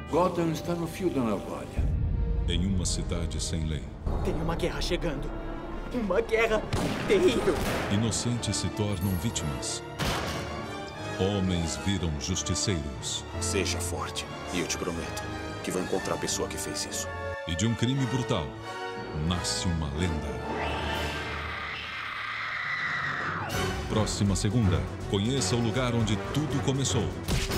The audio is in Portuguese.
Gotham está no fio da navalha. Em uma cidade sem lei, Tem uma guerra chegando. Uma guerra terrível. inocentes se tornam vítimas. Homens viram justiceiros. Seja forte. E eu te prometo que vou encontrar a pessoa que fez isso. E de um crime brutal, nasce uma lenda. Próxima segunda, conheça o lugar onde tudo começou.